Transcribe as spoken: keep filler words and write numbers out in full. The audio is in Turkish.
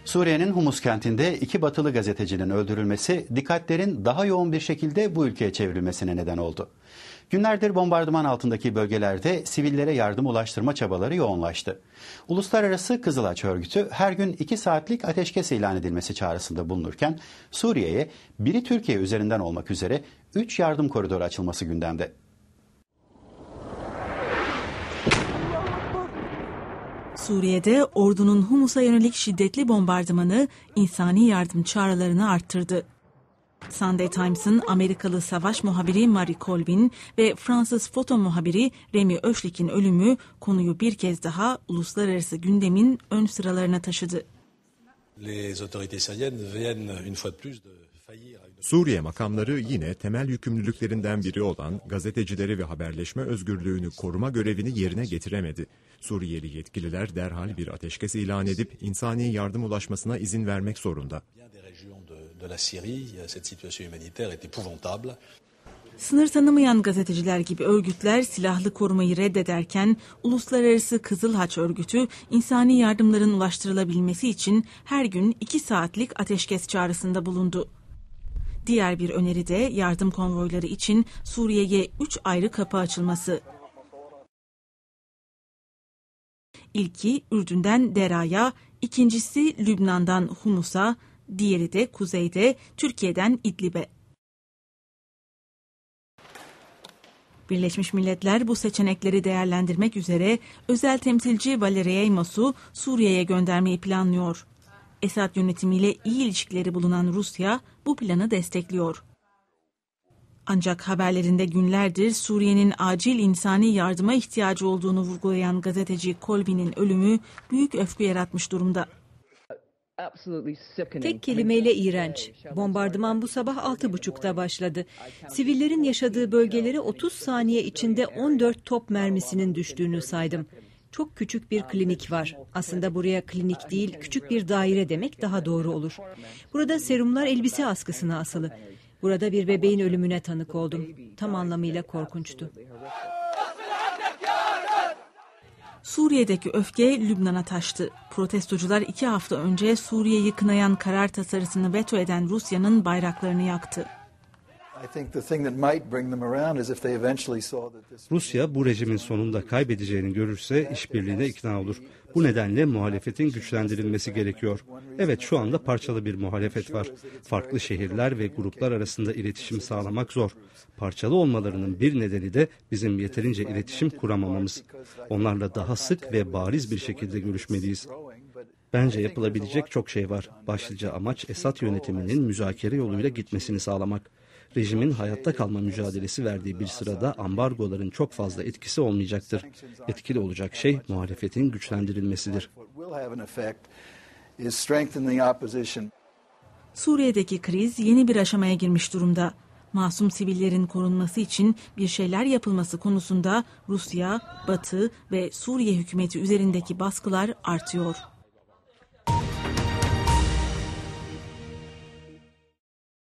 Suriye'nin Humus kentinde iki batılı gazetecinin öldürülmesi dikkatlerin daha yoğun bir şekilde bu ülkeye çevrilmesine neden oldu. Günlerdir bombardıman altındaki bölgelerde sivillere yardım ulaştırma çabaları yoğunlaştı. Uluslararası Kızılaç Örgütü her gün iki saatlik ateşkes ilan edilmesi çağrısında bulunurken Suriye'ye biri Türkiye üzerinden olmak üzere üç yardım koridoru açılması gündemde. Suriye'de ordunun Humus'a yönelik şiddetli bombardımanı insani yardım çağrılarını arttırdı. Sunday Times'ın Amerikalı savaş muhabiri Marie Colvin ve Fransız foto muhabiri Remy Öşlik'in ölümü konuyu bir kez daha uluslararası gündemin ön sıralarına taşıdı. Suriye makamları yine temel yükümlülüklerinden biri olan gazetecileri ve haberleşme özgürlüğünü koruma görevini yerine getiremedi. Suriyeli yetkililer derhal bir ateşkes ilan edip insani yardım ulaşmasına izin vermek zorunda. Sınır tanımayan gazeteciler gibi örgütler silahlı korumayı reddederken Uluslararası Kızıl Haç Örgütü insani yardımların ulaştırılabilmesi için her gün iki saatlik ateşkes çağrısında bulundu. Diğer bir öneri de yardım konvoyları için Suriye'ye üç ayrı kapı açılması. İlki Ürdün'den Dera'ya, ikincisi Lübnan'dan Humus'a, diğeri de kuzeyde Türkiye'den İdlib'e. Birleşmiş Milletler bu seçenekleri değerlendirmek üzere özel temsilci Valerie Amos'u Suriye'ye göndermeyi planlıyor. Esad yönetimiyle iyi ilişkileri bulunan Rusya bu planı destekliyor. Ancak haberlerinde günlerdir Suriye'nin acil insani yardıma ihtiyacı olduğunu vurgulayan gazeteci Colvin'in ölümü büyük öfke yaratmış durumda. Tek kelimeyle iğrenç. Bombardıman bu sabah altı buçukta başladı. Sivillerin yaşadığı bölgelere otuz saniye içinde on dört top mermisinin düştüğünü saydım. Çok küçük bir klinik var. Aslında buraya klinik değil, küçük bir daire demek daha doğru olur. Burada serumlar elbise askısına asılı. Burada bir bebeğin ölümüne tanık oldum. Tam anlamıyla korkunçtu. Suriye'deki öfke Lübnan'a taştı. Protestocular iki hafta önce Suriye'yi kınayan karar tasarısını veto eden Rusya'nın bayraklarını yaktı. Rusya bu rejimin sonunda kaybedeceğini görürse işbirliğine ikna olur. Bu nedenle muhalefetin güçlendirilmesi gerekiyor. Evet, şu anda parçalı bir muhalefet var. Farklı şehirler ve gruplar arasında iletişim sağlamak zor. Parçalı olmalarının bir nedeni de bizim yeterince iletişim kuramamamız. Onlarla daha sık ve bariz bir şekilde görüşmeliyiz. Bence yapılabilecek çok şey var. Başlıca amaç Esad yönetiminin müzakere yoluyla gitmesini sağlamak. Rejimin hayatta kalma mücadelesi verdiği bir sırada ambargoların çok fazla etkisi olmayacaktır. Etkili olacak şey muhalefetin güçlendirilmesidir. Suriye'deki kriz yeni bir aşamaya girmiş durumda. Masum sivillerin korunması için bir şeyler yapılması konusunda Rusya, Batı ve Suriye hükümeti üzerindeki baskılar artıyor.